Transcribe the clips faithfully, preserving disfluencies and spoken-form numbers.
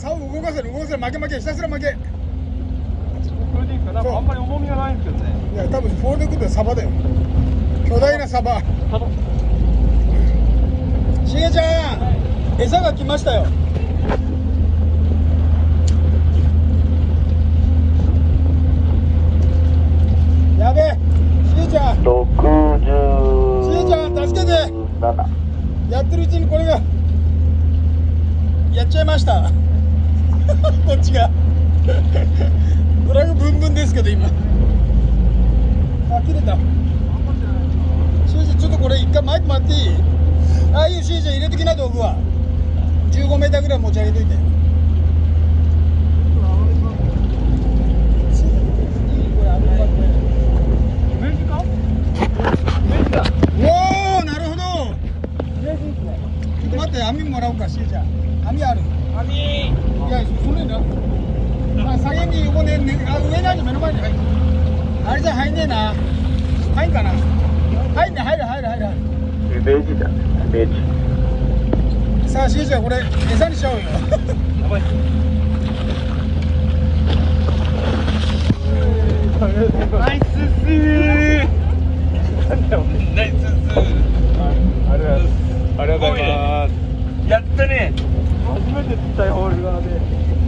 竿を動かせる動かせる、負け負け、ひたすら負け。 これでいいかな。あんまり重みがないんですけどね。 いや多分フォールで食ってサバだよ、巨大なサバ。しげちゃん、餌が来ましたよ。やべえ、しげちゃん、 ろくじゅうしげちゃん助けて。 なな。 やってるうちにこれがやっちゃいましたこっちがドラグブンブンですけど今、あ、切れた。しげちゃんちょっとこれ一回巻いてもらっていい？ああいうしげちゃん入れときな、道具はじゅうごメーターぐらい持ち上げといて。おお、なるほど。ちょっと待って、網もらおうか、しげちゃん。網ある？ 網。 いや、それな。まあ、下げに横ね、ね、あ、上なんで目の前に入る。あれじゃ入んねえな。入んかな。入んね、入る、入る、入る。 イメージだね、イメージ。 さあ、しげちゃん、これ餌にしちゃおうよ。 やばい。ナイススー。なんだよ、ナイススー。ありがとうございます。やったね。初めて釣ったよ、俺がね。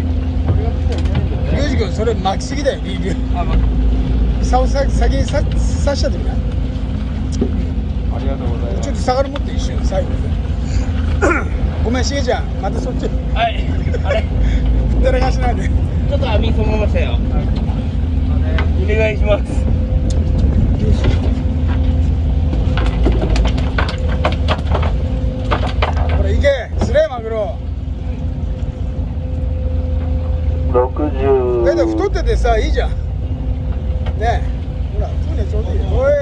ゆうじ君、それ巻きすぎだよ、リーグ。 あ、ま、 竿を先にさ刺しちゃってみな。 ありがとうございます。 ちょっと下がるもって一瞬、最後。ごめん、しげちゃん、またそっち。 はい。あれ。 ふったらかしなんで。 ちょっと網そのまましたよ。お願いします。 これ、いけ、すれえマグロ。 ろくじゅう。 だいたい太っててさ、いいじゃん。ねえ、ほら、船ちょうどいいよ。おい。